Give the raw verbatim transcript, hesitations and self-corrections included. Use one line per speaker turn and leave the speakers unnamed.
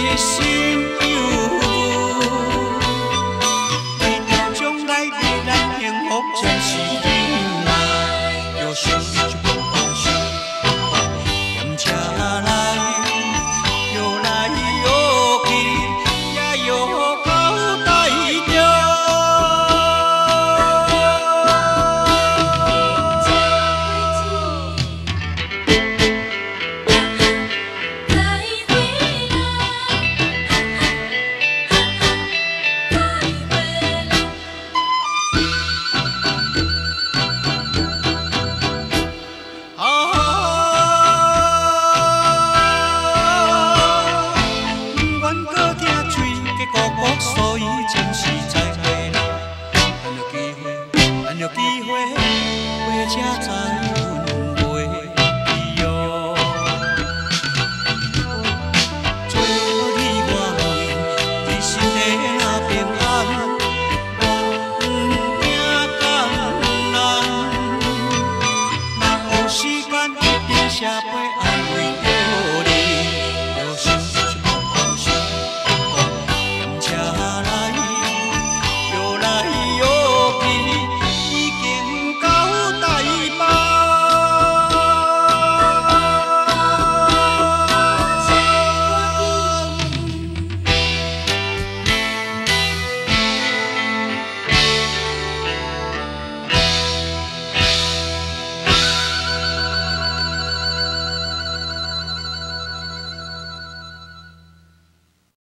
心有为着将来你咱幸福真是忍耐，又想你一梦梦想，嫌车来又来又去，也又到台中。所以真实在袂啦，按着机会，按着机会，花车载阮袂去哦。做你我会，你身体若平安，我毋惊艰难。若有时间，一定写杯安慰。